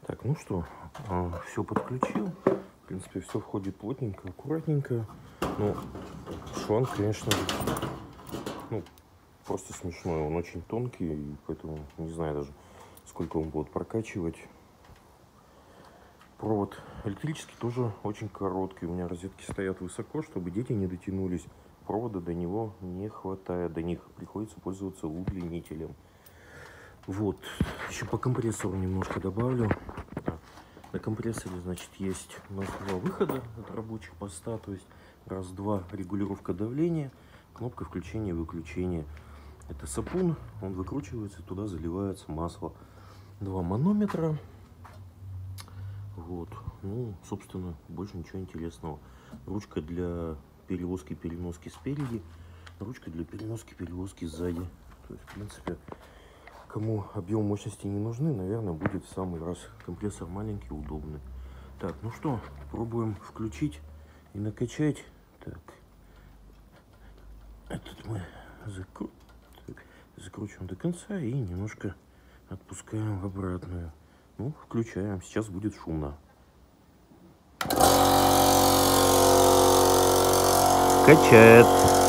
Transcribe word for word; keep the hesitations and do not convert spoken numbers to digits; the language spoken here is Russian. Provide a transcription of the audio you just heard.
Так, ну что, все подключил. В принципе, все входит плотненько, аккуратненько. Но шланг, конечно, ну, просто смешной. Он очень тонкий, и поэтому не знаю даже, сколько он будет прокачивать. Провод электрический тоже очень короткий. У меня розетки стоят высоко, чтобы дети не дотянулись. Провода до него не хватает. До них приходится пользоваться удлинителем. Вот. Еще по компрессору немножко добавлю. На компрессоре, значит, есть у нас два выхода от рабочих поста. То есть раз-два регулировка давления, кнопка включения и выключения. Это сапун, он выкручивается, туда заливается масло. Два манометра. Вот. Ну, собственно, больше ничего интересного. Ручка для перевозки-переноски спереди, ручка для переноски-перевозки сзади. То есть, в принципе, кому объем мощности не нужны, наверное, будет в самый раз. Компрессор маленький, удобный. Так, ну что, пробуем включить и накачать. Так, этот мы закру... так, закручиваем до конца и немножко отпускаем в обратную. Ну, включаем. Сейчас будет шумно. Качает.